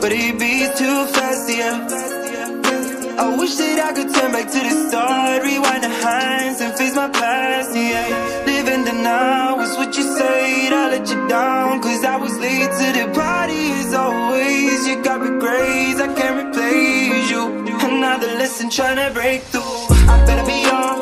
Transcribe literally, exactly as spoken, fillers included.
but it beats too fast, yeah. I wish that I could turn back to the start, rewind the hands and face my past, yeah. Living the now is what you said, I let you down, cause I was late to the party as always. You got regrets, I can't replace you. Another lesson trying to break through. I better be on